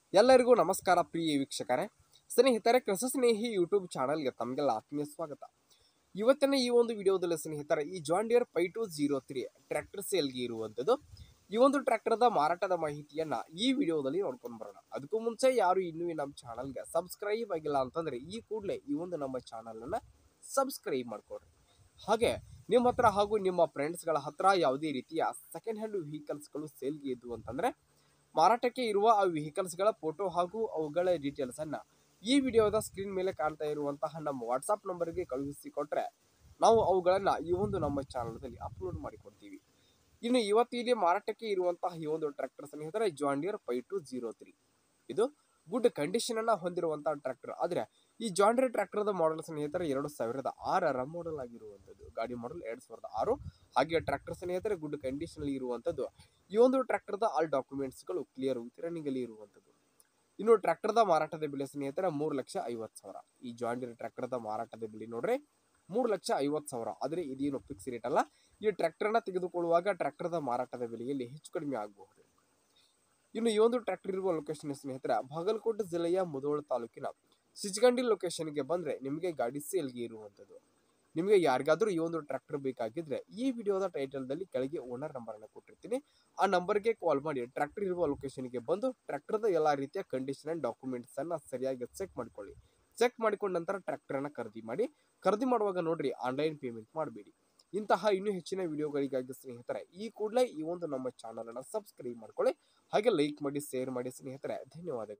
ಎಲ್ಲರಿಗೂ ನಮಸ್ಕಾರ ಪ್ರಿಯ ವೀಕ್ಷಕರೇ. ಸ್ನೇಹಿತರೆ, ಕೃಷಿ ಸ್ನೇಹಿ ಯೂಟ್ಯೂಬ್ ಚಾನಲ್ಗೆ ತಮಗೆಲ್ಲ ಆತ್ಮೀಯ ಸ್ವಾಗತ. ಇವತ್ತಿನ ಈ ಒಂದು ವಿಡಿಯೋದಲ್ಲಿ ಸ್ನೇಹಿತರೆ, ಈ ಜಾನ್ ಡಿಯರ್ 5203 ಟ್ರ್ಯಾಕ್ಟರ್ ಸೇಲ್ಗೆ ಇರುವಂಥದ್ದು. ಈ ಒಂದು ಟ್ರ್ಯಾಕ್ಟರ್ದ ಮಾರಾಟದ ಮಾಹಿತಿಯನ್ನ ಈ ವಿಡಿಯೋದಲ್ಲಿ ನೋಡ್ಕೊಂಡು ಬರೋಣ. ಅದಕ್ಕೂ ಮುಂಚೆ ಯಾರು ಇನ್ನೂ ನಮ್ಮ ಚಾನಲ್ಗೆ ಸಬ್ಸ್ಕ್ರೈಬ್ ಆಗಿಲ್ಲ ಅಂತಂದ್ರೆ ಈ ಕೂಡಲೇ ಈ ಒಂದು ನಮ್ಮ ಚಾನಲನ್ನು ಸಬ್ಸ್ಕ್ರೈಬ್ ಮಾಡ್ಕೊಡ್ರಿ. ಹಾಗೆ ನಿಮ್ಮ ಹತ್ರ ಹಾಗೂ ನಿಮ್ಮ ಫ್ರೆಂಡ್ಸ್ಗಳ ಹತ್ರ ಯಾವುದೇ ರೀತಿಯ ಸೆಕೆಂಡ್ ಹ್ಯಾಂಡ್ ವೆಹಿಕಲ್ಸ್ಗಳು ಸೇಲ್ಗೆ ಇದ್ದು ಅಂತಂದ್ರೆ ಮಾರಾಟಕ್ಕೆ ಇರುವ ಆ ವೆಹಿಕಲ್ಸ್ಗಳ ಫೋಟೋ ಹಾಗೂ ಅವುಗಳ ಡೀಟೇಲ್ಸ್ ಅನ್ನ ಈ ವಿಡಿಯೋದ ಸ್ಕ್ರೀನ್ ಮೇಲೆ ಕಾಣ್ತಾ ಇರುವಂತಹ ನಮ್ಮ ವಾಟ್ಸ್ಆಪ್ ನಂಬರ್ಗೆ ಕಳುಹಿಸಿಕೊಟ್ರೆ ನಾವು ಅವುಗಳನ್ನ ಈ ಒಂದು ನಮ್ಮ ಚಾನಲ್ದಲ್ಲಿ ಅಪ್ಲೋಡ್ ಮಾಡಿಕೊಡ್ತೀವಿ. ಇನ್ನು ಇವತ್ತು ಇಲ್ಲಿ ಮಾರಾಟಕ್ಕೆ ಇರುವಂತಹ ಈ ಒಂದು ಟ್ರ್ಯಾಕ್ಟರ್ ಸ್ನೇಹಿತರೆ ಜಾನ್ ಡಿಯರ್ 5203. ಇದು ಗುಡ್ ಕಂಡೀಷನ್ ಅನ್ನ ಹೊಂದಿರುವಂತಹ ಟ್ರ್ಯಾಕ್ಟರ್. ಆದ್ರೆ ಈ ಜಾನ್ ಡಿಯರ್ ಟ್ರ್ಯಾಕ್ಟರ್ ಮಾಡೆಲ್ ಸ್ನೇಹಿತರೆ 2006ರ ಮಾಡೆಲ್ ಆಗಿರುವಂತದ್ದು. ಗಾಡಿ ಮಾಡೆಲ್ 2006. ಹಾಗೆ ಟ್ರ್ಯಾಕ್ಟರ್ ಸ್ನೇಹಿತರೆ ಗುಡ್ ಕಂಡೀಷನ್ ಅಲ್ಲಿ ಇರುವಂತದ್ದು. ಈ ಒಂದು ಟ್ರ್ಯಾಕ್ಟರ್ದ ಆಲ್ ಡಾಕ್ಯುಮೆಂಟ್ಸ್ ಗಳು ಕ್ಲಿಯರ್ ವಿತ್ ರನ್ನಿಂಗ್ ಅಲ್ಲಿ ಇರುವಂತದ್ದು. ಇನ್ನು ಟ್ರ್ಯಾಕ್ಟರ್ದ ಮಾರಾಟದ ಬೆಲೆ ಸ್ನೇಹಿತರೆ 3,50,000. ಈ ಜಾನ್ ಡಿಯರ್ ಟ್ರ್ಯಾಕ್ಟರ್ದ ಮಾರಾಟದ ಬೆಲೆ ನೋಡ್ರಿ 3,50,000. ಆದ್ರೆ ಇದೇನು ಫಿಕ್ಸ್ ರೇಟ್ ಅಲ್ಲ. ಈ ಟ್ರ್ಯಾಕ್ಟರ್ನ ತೆಗೆದುಕೊಳ್ಳುವಾಗ ಟ್ರ್ಯಾಕ್ಟರ್ದ ಮಾರಾಟದ ಬೆಲೆಯಲ್ಲಿ ಹೆಚ್ಚು ಕಡಿಮೆ ಆಗಬಹುದು. ಇನ್ನು ಈ ಒಂದು ಟ್ರ್ಯಾಕ್ಟರ್ ಇರುವ ಲೊಕೇಶನ್ ಸ್ನೇಹಿತರೆ ಬಾಗಲಕೋಟೆ ಜಿಲ್ಲೆಯ ಮುಧೋಳ ತಾಲೂಕಿನ ಸಿಚಗಂಡಿ ಲೊಕೇಶನ್ಗೆ ಬಂದ್ರೆ ನಿಮಗೆ ಗಾಡಿ ಸೇಲ್ಗೆ ಇರುವಂತದ್ದು. ನಿಮಗೆ ಯಾರಿಗಾದ್ರೂ ಈ ಒಂದು ಟ್ರ್ಯಾಕ್ಟರ್ ಬೇಕಾಗಿದ್ರೆ ಈ ವಿಡಿಯೋದ ಟೈಟಲ್ದಲ್ಲಿ ಕೆಳಗೆ ಓನರ್ ನಂಬರ್ ಅನ್ನು ಕೊಟ್ಟಿರ್ತೀನಿ. ಆ ನಂಬರ್ಗೆ ಕಾಲ್ ಮಾಡಿ ಟ್ರ್ಯಾಕ್ಟರ್ ಇರುವ ಲೊಕೇಶನ್ಗೆ ಬಂದು ಟ್ರ್ಯಾಕ್ಟರ್ದ ಎಲ್ಲಾ ರೀತಿಯ ಕಂಡೀಷನ್ ಅಂಡ್ ಡಾಕ್ಯುಮೆಂಟ್ಸ್ ಅನ್ನ ಸರಿಯಾಗಿ ಚೆಕ್ ಮಾಡ್ಕೊಳ್ಳಿ. ಚೆಕ್ ಮಾಡಿಕೊಂಡ ನಂತರ ಟ್ರ್ಯಾಕ್ಟರ್ ಅನ್ನ ಖರೀದಿ ಮಾಡಿ. ಖರೀದಿ ಮಾಡುವಾಗ ನೋಡ್ರಿ ಆನ್ಲೈನ್ ಪೇಮೆಂಟ್ ಮಾಡಬೇಡಿ. ಇಂತಹ ಇನ್ನೂ ಹೆಚ್ಚಿನ ವಿಡಿಯೋಗಳಿಗಾಗಿ ಸ್ನೇಹಿತರೆ ಈ ಕೂಡಲೇ ಈ ಒಂದು ನಮ್ಮ ಚಾನಲ್ ಅನ್ನ ಸಬ್ಸ್ಕ್ರೈಬ್ ಮಾಡ್ಕೊಳ್ಳಿ. ಹಾಗೆ ಲೈಕ್ ಮಾಡಿ, ಶೇರ್ ಮಾಡಿ ಸ್ನೇಹಿತರೆ. ಧನ್ಯವಾದಗಳು.